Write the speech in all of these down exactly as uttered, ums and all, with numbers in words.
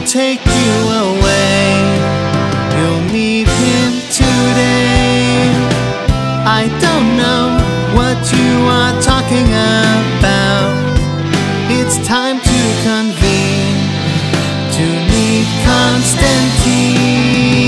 will take you away. You'll meet him today. I don't know what you are talking about. It's time to convene to meet Constantine.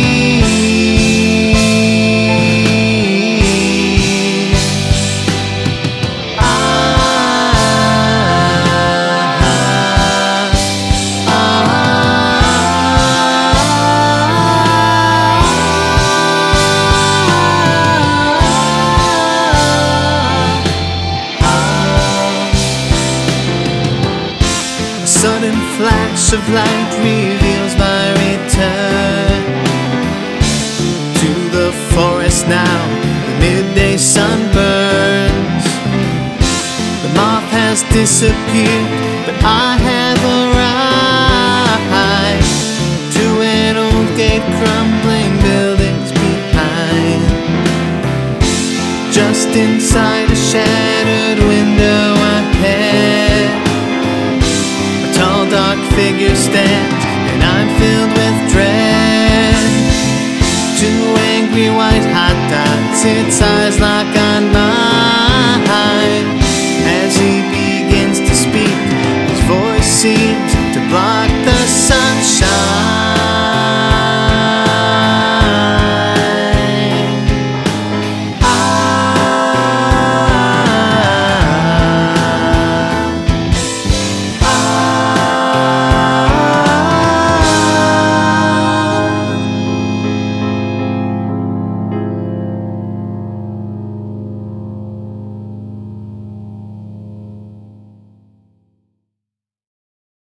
Sudden flash of light reveals my return to the forest now. The midday sun burns. The moth has disappeared, but I have arrived to an old gate, crumbling buildings behind. Just inside a shattered window,